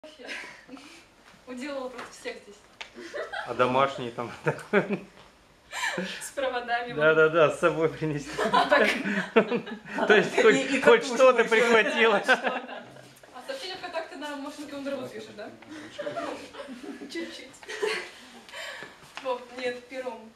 Вообще. Уделала просто всех здесь. А домашний там такой? С проводами. Да, с собой принести. То есть хоть что-то прихватила. А сообщение в контакты на машинке Ундервуд пишет, да? Чуть-чуть. Нет, пером.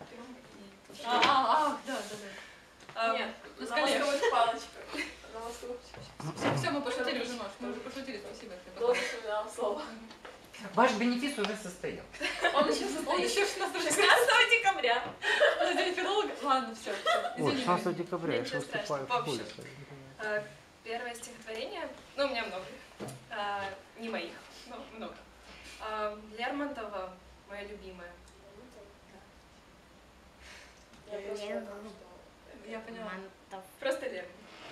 Да. Нет, на на ласковых палочках. На ласковых Все, мы пошутили уже, Маш, мы уже пошутили, спасибо. Долго вспоминала слово. Ваш бенефис уже состоял. Он еще Он состоит. еще 16 декабря. на день филолога. Ладно, все. Вот, 16 декабря я Ничего выступаю в страшного. школе. Первое стихотворение, ну, у меня много, не моих, но много. Лермонтова, моя любимая. Я поняла. Просто Лермонтов.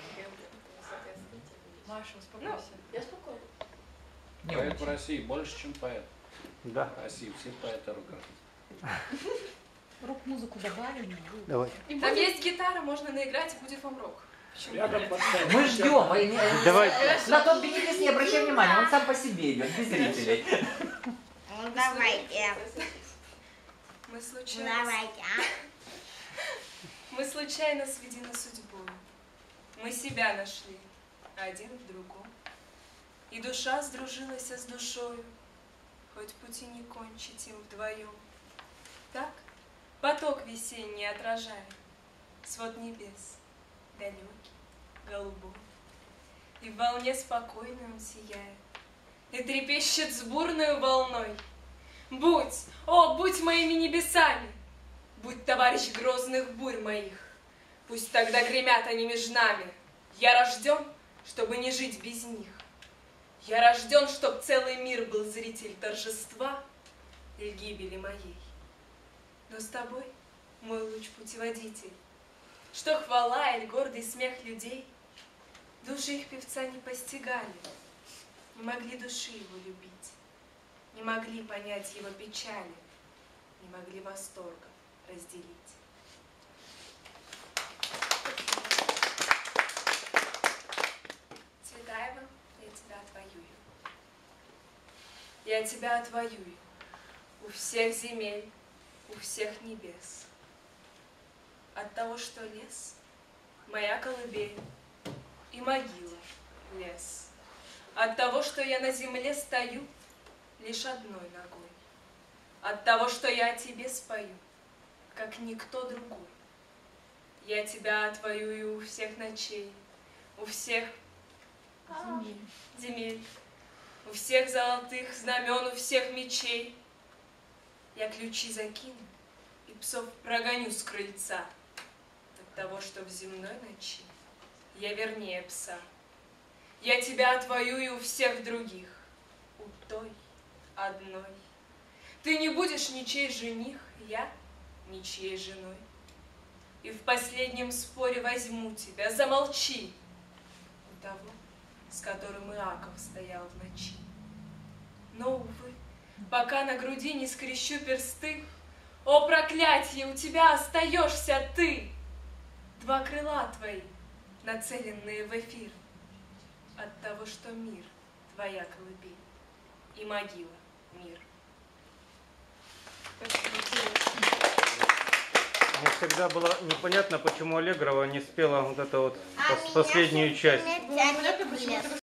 Маша, успокойся. Я спокойна. Поэт в России больше, чем поэт. Да. В России все поэты ругают. Рок-музыку добавим. Давай. Там есть гитара, можно наиграть, и будет вам рок. Почему Рядом нет? поставить. Мы ждем. Давай. На тот бенефис не обращай внимания, он сам по себе идет, без зрителей. Ну давайте. Мы Ну случайно, давайте, мы случайно сведены судьбой. Мы себя нашли, один в другом. И душа сдружилась с душою, хоть пути не кончить им вдвоем. Так поток весенний отражает свод небес, далекий, голубой. И в волне спокойной он сияет, и трепещет с бурной волной. Будь, о, будь моими небесами, будь, товарищ грозных бурь моих, пусть тогда гремят они меж нами. Я рожден, чтобы не жить без них. Я рожден, чтоб целый мир был зритель торжества или гибели моей. Но с тобой, мой луч-путеводитель, что хвала или гордый смех людей, души их певца не постигали, не могли души его любить, не могли понять его печали, не могли восторга разделить. Цветаева, я тебя отвоюю. Я тебя отвоюю у всех земель, у всех небес. От того, что лес — моя колыбель, и могила — лес. От того, что я на земле стою лишь одной ногой. От того, что я о тебе спою, как никто другой. Я тебя отвоюю у всех ночей, у всех земель, у всех золотых знамен, у всех мечей. Я ключи закину и псов прогоню с крыльца от того, что в земной ночи я вернее пса. Я тебя отвоюю у всех других, у той одной. Ты не будешь ничей жених, я ничьей женой. И в последнем споре возьму тебя, замолчи, у того, с которым Иаков стоял в ночи. Но, увы, пока на груди не скрещу персты, о, проклятье, у тебя остаешься ты! Два крыла твои, нацеленные в эфир, от того, что мир — твоя колыбель, и могила — мир. Мне всегда было непонятно, почему Аллегрова не спела вот эту вот последнюю часть. Понятно, почему ты